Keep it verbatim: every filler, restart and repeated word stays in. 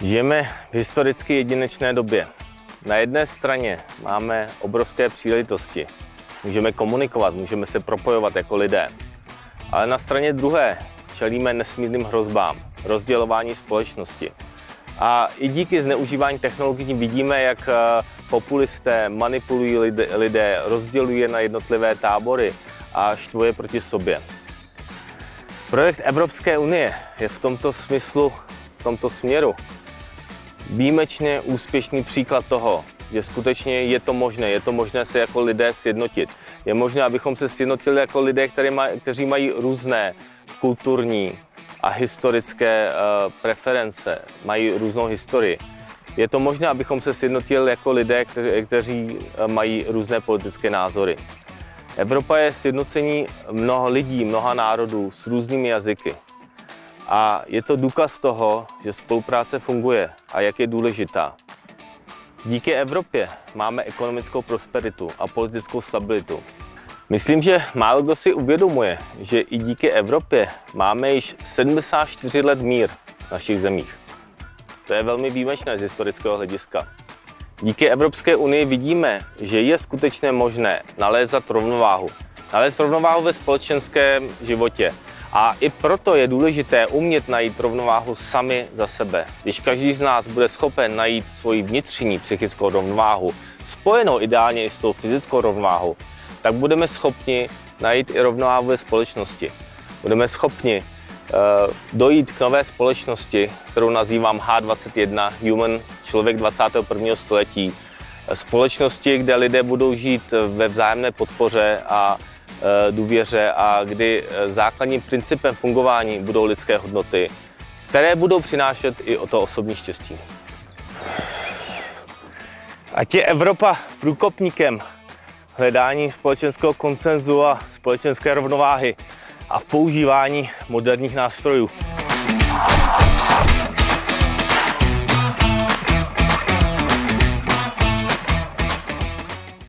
Žijeme v historicky jedinečné době. Na jedné straně máme obrovské příležitosti. Můžeme komunikovat, můžeme se propojovat jako lidé. Ale na straně druhé čelíme nesmírným hrozbám, rozdělování společnosti. A i díky zneužívání technologií vidíme, jak populisté manipulují lidé, rozdělují je na jednotlivé tábory a štvují je proti sobě. Projekt Evropské unie je v tomto smyslu, v tomto směru výjimečně úspěšný příklad toho, že skutečně je to možné, je to možné se jako lidé sjednotit. Je možné, abychom se sjednotili jako lidé, kteří mají různé kulturní a historické uh, preference, mají různou historii. Je to možné, abychom se sjednotili jako lidé, kteří, kteří mají různé politické názory. Evropa je sjednocení mnoha lidí, mnoha národů s různými jazyky. A je to důkaz toho, že spolupráce funguje a jak je důležitá. Díky Evropě máme ekonomickou prosperitu a politickou stabilitu. Myslím, že málo kdo si uvědomuje, že i díky Evropě máme již sedmdesát čtyři let mír v našich zemích. To je velmi výjimečné z historického hlediska. Díky Evropské unii vidíme, že je skutečně možné nalézat rovnováhu. Nalézt rovnováhu ve společenském životě. A i proto je důležité umět najít rovnováhu sami za sebe. Když každý z nás bude schopen najít svoji vnitřní psychickou rovnováhu, spojenou ideálně i s tou fyzickou rovnováhou, tak budeme schopni najít i rovnováhu ve společnosti. Budeme schopni uh, dojít k nové společnosti, kterou nazývám H dvacet jedna, Human, člověk dvacátého prvního století. Společnosti, kde lidé budou žít ve vzájemné podpoře a důvěře a kdy základním principem fungování budou lidské hodnoty, které budou přinášet i o to osobní štěstí. Ať je Evropa průkopníkem hledání společenského konsenzu a společenské rovnováhy a v používání moderních nástrojů.